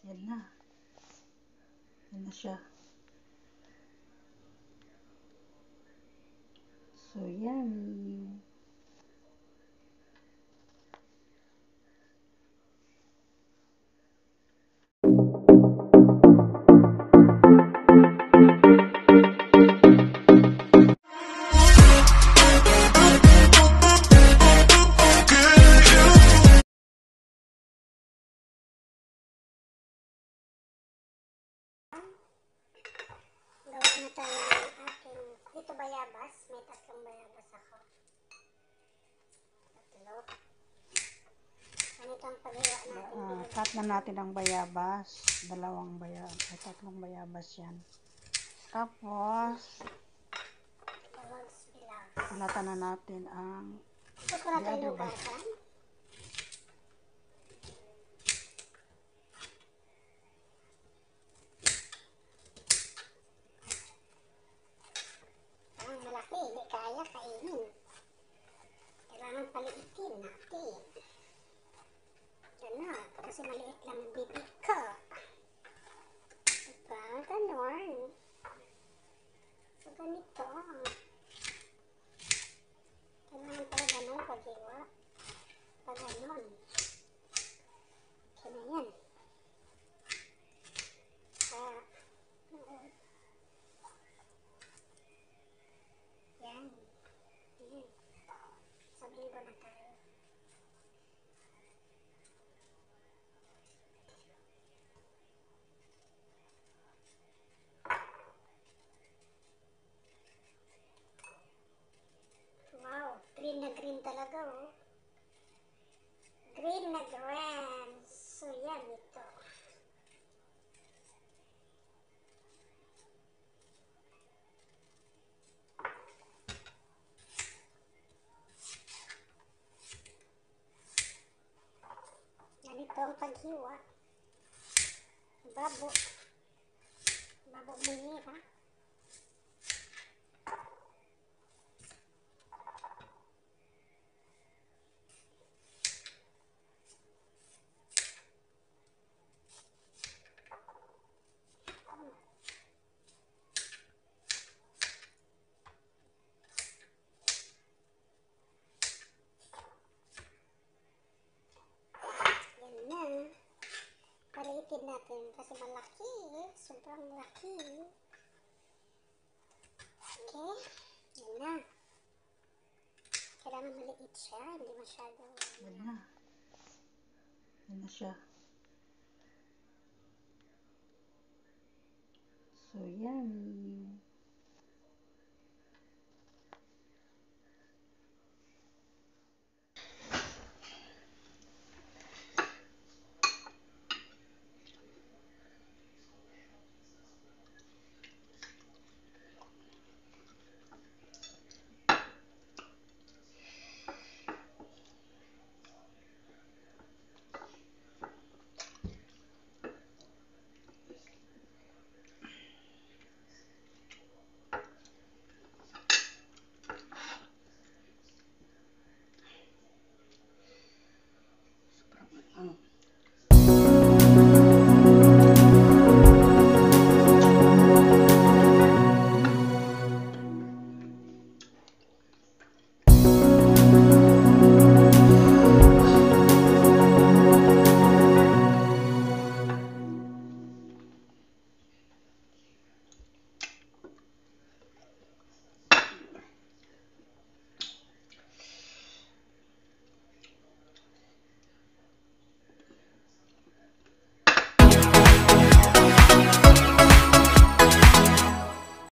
Yan na. Yan na siya. So yummy. Gawin na tayo ng aking dito bayabas. May 3 bayabas ako. 3. Ganito ang paghiwa natin. Cut na natin ang bayabas. 2 bayabas. 3 bayabas yan. Tapos, ulatan na natin ang ito ko natin lugasan. Ang malaki, hindi kaya kainin. Kailangan paliitin natin. Yan na, kasi maliit lang ang bibig ko. Diba? Ganon. So, ganito. Kailangan pala ganon paghiwa. Pag ganon. Okay na yan. Yan. Yan. Sabihin ko na tayo. Wow, green na green talaga, oh. Green na green. So, yan ito. Ganito ang paghiwa. Babo. Babo munira. Paliitin natin kasi malaki, sobrang laki. Okay, yan na. Kailangan maliit siya, hindi masyado. yan na. Yan na siya. So yummy.